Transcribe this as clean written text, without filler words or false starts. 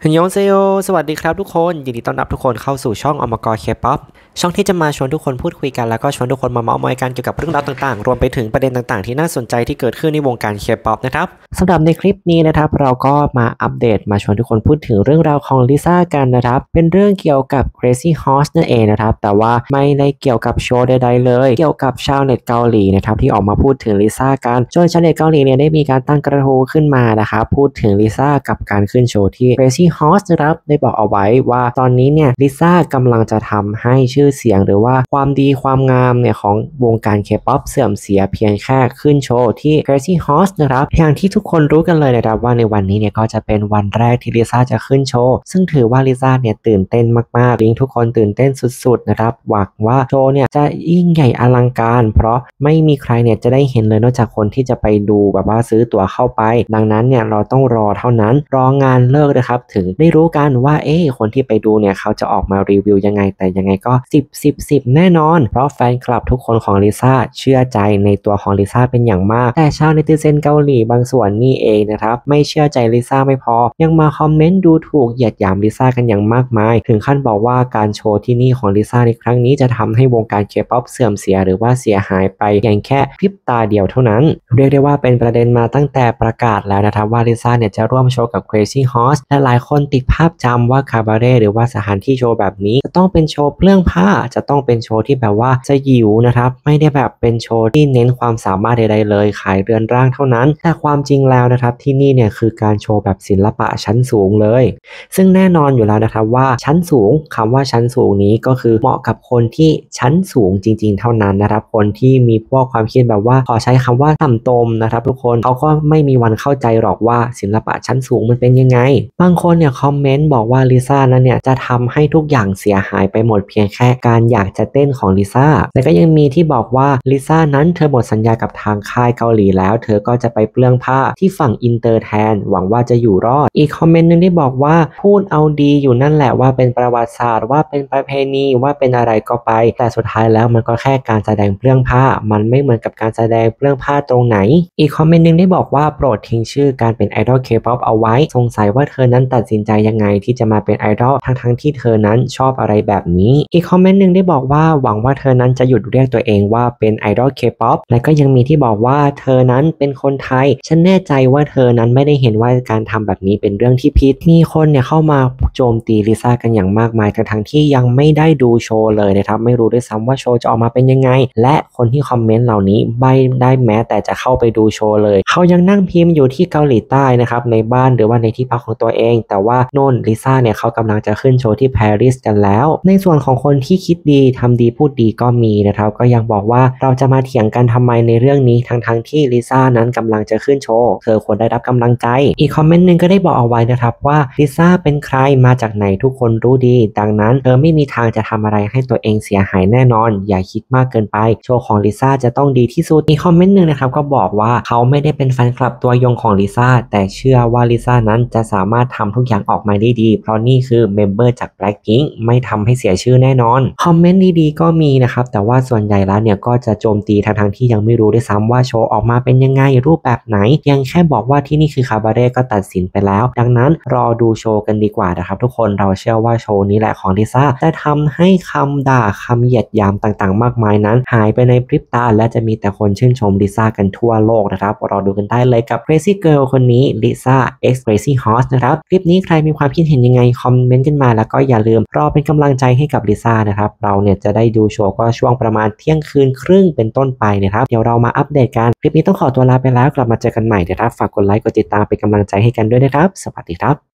ฮันยองเซโยสวัสดีครับทุกคนยินดีต้อนรับทุกคนเข้าสู่ช่องอมกรเคป๊อปช่องที่จะมาชวนทุกคนพูดคุยกันแล้วก็ชวนทุกคนมาเมาท์มอยกันเกี่ยวกับเรื่องราวต่างๆรวมไปถึงประเด็นต่างๆที่น่าสนใจที่เกิดขึ้นในวงการเคป๊อปนะครับสำหรับในคลิปนี้นะครับเราก็มาอัปเดตมาชวนทุกคนพูดถึงเรื่องราวของลิซ่ากันนะครับเป็นเรื่องเกี่ยวกับ Crazy Horse นั่นเองนะครับแต่ว่าไม่ได้เกี่ยวกับโชว์ใดๆเลยเกี่ยวกับชาวเน็ตเกาหลีนะครับที่ออกมาพูดถึงลิซ่ากันจนชาวเน็ตเกาหลีเนี่ยได้มีการตั้งกระทู้ขึ้นมานะครับพูดถึงลิซ่ากับการขึ้นโชว์ที่ Crazy Horse นะครับได้บอกเอาไว้ว่าตอนนี้เนี่ยลิซ่ากำลังจะทำให้ชื่อเสียงหรือว่าความดีความงามเนี่ยของวงการ K-POP เสื่อมเสียเพียงแค่ขึ้นโชว์ที่ Crazy Horse นะครับอย่างที่ทุกคนรู้กันเลยนะครับว่าในวันนี้เนี่ยก็จะเป็นวันแรกที่ลิซ่าจะขึ้นโชว์ซึ่งถือว่าลิซ่าเนี่ยตื่นเต้นมากๆลิงทุกคนตื่นเต้นสุดๆนะครับหวังว่าโชว์เนี่ยจะยิ่งใหญ่อลังการเพราะไม่มีใครเนี่ยจะได้เห็นเลยนอกจากคนที่จะไปดูแบบว่าซื้อตั๋วเข้าไปดังนั้นเนี่ยเราต้องรอเท่านั้นรองานเลิกนะครับถึงได้รู้กันว่าคนที่ไปดูเนี่ยเขาจะออกมารีวิวยังไงแต่ยังไงก็10 แน่นอนเพราะแฟนคลับทุกคนของลิซ่าเชื่อใจในตัวของลิซ่าเป็นอย่างมากแต่ชาวเนติเซนเกาหลีบางส่วนนี่เองนะครับไม่เชื่อใจลิซ่าไม่พอยังมาคอมเมนต์ดูถูกเหยียดหยามลิซ่ากันอย่างมากมายถึงขั้นบอกว่าการโชว์ที่นี่ของลิซ่าในครั้งนี้จะทำให้วงการเคป๊อปเสื่อมเสียหรือว่าเสียหายไปเพียงแค่พริบตาเดียวเท่านั้นเรียกได้ว่าเป็นประเด็นมาตั้งแต่ประกาศแล้วนะครับว่าลิซ่าเนี่ยจะร่วมโชว์กับ Crazy Horse และหลายคนติดภาพจำว่าคาบาเร่หรือว่าสถานที่โชว์แบบนี้จะต้องเป็นโชว์เปลื้องผ้าจะต้องเป็นโชว์ที่แบบว่าสยิวนะครับไม่ได้แบบเป็นโชว์ที่เน้นความสามารถใดๆเลยขายเรือนร่างเท่านั้นแต่ความจริงแล้วนะครับที่นี่เนี่ยคือการโชว์แบบศิลปะชั้นสูงเลยซึ่งแน่นอนอยู่แล้วนะครับว่าชั้นสูงคำว่าชั้นสูงนี้ก็คือเหมาะกับคนที่ชั้นสูงจริงๆเท่านั้นนะครับคนที่มีพวกความคิดแบบว่าขอใช้คำว่าต่ำตมนะครับทุกคนเขาก็ไม่มีวันเข้าใจหรอกว่าศิลปะชั้นสูงมันเป็นยังไงบางคนเนี่ยคอมเมนต์บอกว่าลิซ่านั้นเนี่ยจะทำให้ทุกอย่างเสียหายไปหมดเพียงแค่การอยากจะเต้นของลิซ่าแต่ก็ยังมีที่บอกว่าลิซ่านั้นเธอหมดสัญญากับทางค่ายเกาหลีแล้วเธอก็จะไปเปลื้องผ้าที่ฝั่งอินเตอร์แทนหวังว่าจะอยู่รอดอีกคอมเมนต์นึงที่บอกว่าพูดเอาดีอยู่นั่นแหละว่าเป็นประวัติศาสตร์ว่าเป็นประเพณีว่าเป็นอะไรก็ไปแต่สุดท้ายแล้วมันก็แค่การแสดงเปลื้องผ้ามันไม่เหมือนกับการแสดงเปลื้องผ้าตรงไหนอีกคอมเมนต์นึงได้บอกว่าโปรดทิ้งชื่อการเป็นไอดอลเคป๊อปเอาไว้สงสัยว่าเธอนั้นตัดสินใจยังไงที่จะมาเป็นไอดอลทั้งที่เธอนั้นชอบอะไรแบบนี้อีกคอมเมนต์นึงได้บอกว่าหวังว่าเธอนั้นจะหยุดเรียกตัวเองว่าเป็นไอดอลเคป๊อปและก็ยังมีที่บอกว่าเธอนั้นเป็นคนไทยฉันแน่ใจว่าเธอนั้นไม่ได้เห็นว่าการทำแบบนี้เป็นเรื่องที่ผิดมีคนเนี่ยเข้ามาโจมตีลิซ่ากันอย่างมากมายทั้งที่ยังไม่ได้ดูโชว์เลยนะครับไม่รู้ด้วยซ้ำว่าโชว์จะออกมาเป็นยังไงและคนที่คอมเมนต์เหล่านี้ไม่ได้แม้แต่จะเข้าไปดูโชว์เลยเขายังนั่งพิมพ์อยู่ที่เกาหลีใต้นะครับในบ้านหรือว่าในที่พักของตัวเองแต่ว่าโน่นลิซ่าเนี่ยเขากำลังจะขึ้นโชว์ที่ปารีสกันแล้วในส่วนของคนที่คิดดีทำดีพูดดีก็มีนะครับก็ยังบอกว่าเราจะมาเถียงกันทำไมในเรื่องนี้ทั้งที่ลิซ่านั้นกำลังจะขึ้นโชว์เธอควรได้รับกำลังใจอีกคอมเมนต์นึงก็ได้บอกเอาไว้นะครับว่าลิซ่าเป็นใครมาจากไหนทุกคนรู้ดีดังนั้นเธอไม่มีทางจะทำอะไรให้ตัวเองเสียหายแน่นอนอย่าคิดมากเกินไปโชว์ของลิซ่าจะต้องดีที่สุดอีกคอมเมนต์นึงนะครับก็บอกว่าเขาไม่ได้เป็นแฟนคลับตัวยงของลิซ่าแต่เชื่อว่าลิซ่านั้นจะสามารถทำทุกอย่างออกมาได้ดีเพราะนี่คือเมมเบอร์จาก Blackpink ไม่ทำให้เสียชื่อแน่นอนคอมเมนต์ดีๆก็มีนะครับแต่ว่าส่วนใหญ่แล้วเนี่ยก็จะโจมตีทั้งที่ยังไม่รู้ด้วยซ้ำว่าโชว์ออกมาเป็นยังไงรูปแบบไหนยังแค่บอกว่าที่นี่คือคาบาเร่ก็ตัดสินไปแล้วดังนั้นรอดูโชว์กันดีกว่านะครับทุกคนเราเชื่อว่าโชว์นี้แหละของลิซ่าจะทำให้คำด่าคำเหยียดหยามต่างๆมากมายนั้นหายไปในพริบตาและจะมีแต่คนชื่นชมลิซ่ากันทั่วโลกนะครับรอดูกันได้เลยกับ Crazy Girl คนนี้ลิซ่า X Crazy Horse นะครับคลิปนี้ใครมีความคิดเห็นยังไงคอมเมนต์กันมาแล้วก็อย่าลืมรอเป็นกำลังใจให้กับลิซ่านะครับเราเนี่ยจะได้ดูโชว์ก็ช่วงประมาณเที่ยงคืนครึ่งเป็นต้นไปนะครับเดี๋ยวเรามาอัปเดตกันคลิปนี้ต้องขอตัวลาไปแล้วกลับมาเจอกันใหม่นะครับฝากกดไลค์กดติดตามเป็นกำลังใจให้กันด้วยนะครับสวัสดีครับ